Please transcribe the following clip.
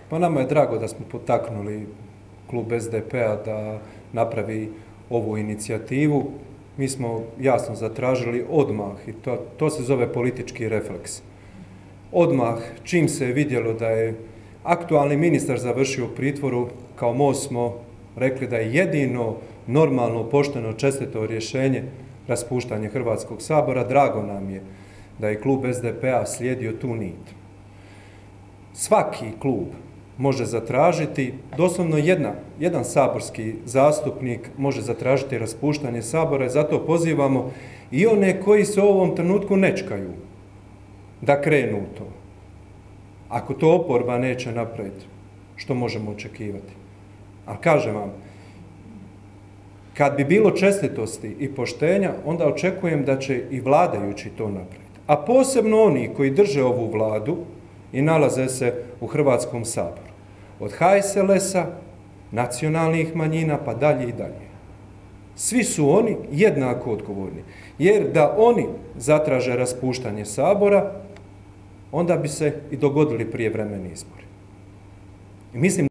Pa nama je drago da smo potaknuli klub SDP-a da napravi ovu inicijativu. Mi smo jasno zatražili odmah i to se zove politički refleks. Odmah, čim se je vidjelo da je aktualni ministar završio u pritvoru, kao Most smo rekli da je jedino normalno, pošteno, čestito rješenje raspuštanje Hrvatskog sabora. Drago nam je da je klub SDP-a slijedio tu nit. Svaki klub može zatražiti, doslovno jedan saborski zastupnik može zatražiti raspuštanje Sabora i zato pozivamo i one koji se u ovom trenutku nečkaju da krenu u to. Ako to oporba neće napraviti, što možemo očekivati? Ali kažem vam, kad bi bilo čestitosti i poštenja, onda očekujem da će i vladajući to napraviti. A posebno oni koji drže ovu vladu i nalaze se u Hrvatskom saboru. Od HSLS-a, nacionalnih manjina, pa dalje i dalje. Svi su oni jednako odgovorni. Jer da oni zatraže raspuštanje Sabora, onda bi se i dogodili prijevremeni izbori. I mislim